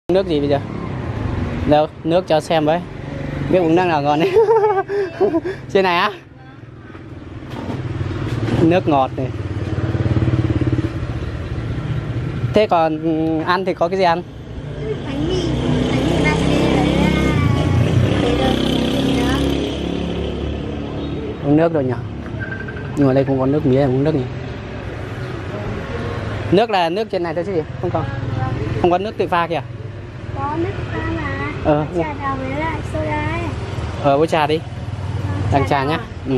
Nước gì bây giờ? Đâu, nước cho xem với. Biết uống nước nào ngon đấy. Trên này á? Nước ngọt này. Thế còn ăn thì có cái gì ăn? Bánh mì bạc nữa. Uống nước rồi nhỉ? Nhưng mà đây không có nước mía, uống nước nhỉ? Nước là nước trên này thôi chứ gì? Không có. Không có nước tự pha kìa. Có nước pha mà. Trà đào với lại soda ấy. Với trà đi. Đằng trà nhá. Ừ.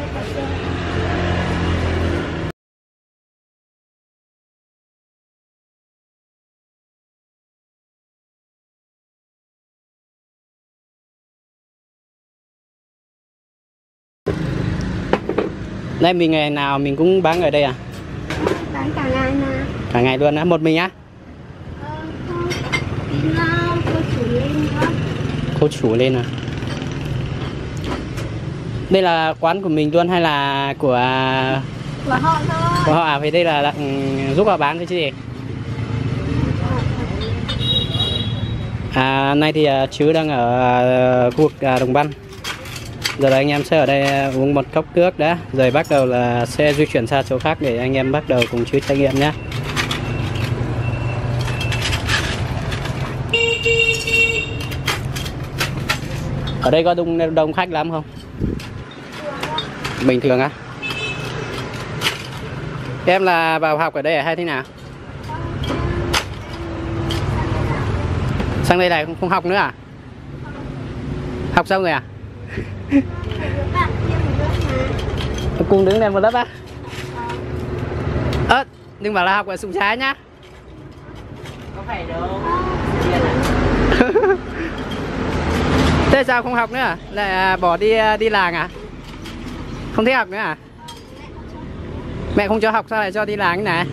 Đây mình ngày nào mình cũng bán ở đây à? Bán cả ngày mà. Cả ngày luôn á? Một mình á? Không. Cô chủ lên nữa. Cô chủ lên à? Đây là quán của mình luôn hay là của họ thôi? Của họ à? Vì đây là giúp họ bán thôi chứ gì? Nay thì chứ đang ở khu vực Đồng Văn. Giờ là anh em sẽ ở đây uống một cốc nước đã. Rồi bắt đầu là sẽ di chuyển sang chỗ khác để anh em bắt đầu cùng chứ trải nghiệm nhé. Ở đây có đông khách lắm không? Bình thường á? Em là vào học ở đây hay thế nào? Sang đây này không học nữa à? Học xong rồi à? Cùng đứng lên một lớp á? Đừng bảo là học ở Sùng Trái nhá. Có phải đâu. Thế sao không học nữa à? Lại bỏ đi làng à? Không thích học nữa à? Mẹ không cho học sao lại cho đi làng thế này?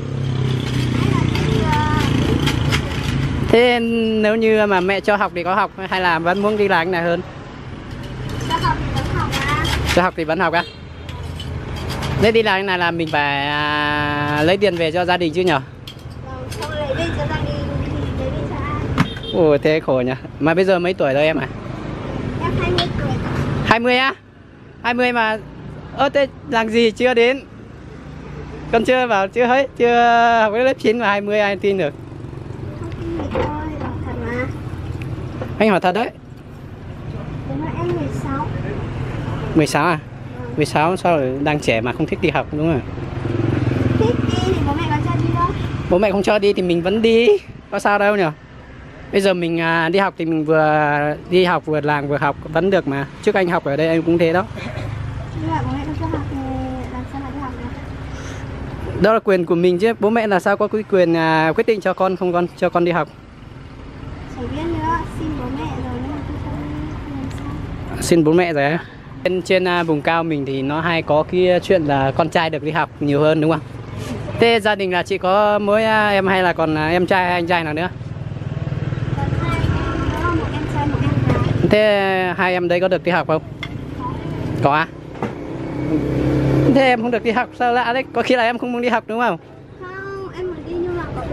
Thế nếu như mà mẹ cho học thì có học hay là vẫn muốn đi làng này hơn? Cho học thì vẫn học à? Cho học thì vẫn học á? Thế đi làng này là mình phải lấy tiền về cho gia đình chứ nhở? Không lấy đi cho gia đình thì lấy đi cho ai? Ồ thế khổ nhỉ. Mà bây giờ mấy tuổi rồi em à? Em 20 tuổi. 20 á? 20 mà thế làm gì chưa đến? Con chưa vào chưa học đến lớp 9 mà 20 ai tin được? Không tin được thôi, bảo thật mà. Anh hỏi thật đấy. Đúng là em 16. 16 à? 16 sao lại đang trẻ mà không thích đi học đúng không? Thích đi thì bố mẹ còn cho đi đâu? Bố mẹ không cho đi thì mình vẫn đi. Có sao đâu nhỉ? Bây giờ mình đi học thì mình vừa đi học vừa làng vừa học vẫn được mà. Trước anh học ở đây anh cũng thế đó. Nhưng mà bố mẹ không cho học thì làm sao mà đi học được? Đó là quyền của mình chứ. Bố mẹ là sao có quyền quyết định cho con không cho con đi học? Chẳng biết nữa, xin bố mẹ rồi nhưng mà tôi không làm sao. Xin bố mẹ rồi á? Trên vùng cao mình thì nó hay có cái chuyện là con trai được đi học nhiều hơn đúng không? Thế gia đình là chỉ có mỗi em hay là còn em trai hay anh trai nào nữa? Còn hai em nữa, một em trai một em gái. Thế hai em đấy có được đi học không? Có à? Thế em không được đi học sao lạ đấy? Có khi là em không muốn đi học đúng không? Không, em muốn đi nhưng mà có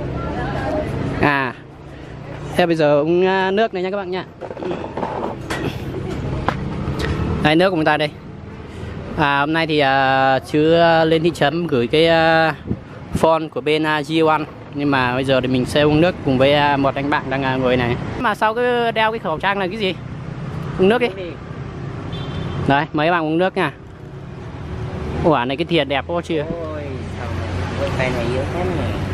Thế bây giờ uống nước này nha các bạn nha. Đây nước của chúng ta đây. Hôm nay thì chứ lên thị trấn gửi cái phone của bên G1. Nhưng mà bây giờ thì mình sẽ uống nước cùng với một anh bạn đang ngồi này. Mà sao cứ đeo cái khẩu trang là cái gì? Uống nước đi. Đấy, mấy bạn uống nước nha. Ủa này cái thìa đẹp quá chưa? Ôi, sao cái này yếu thế này.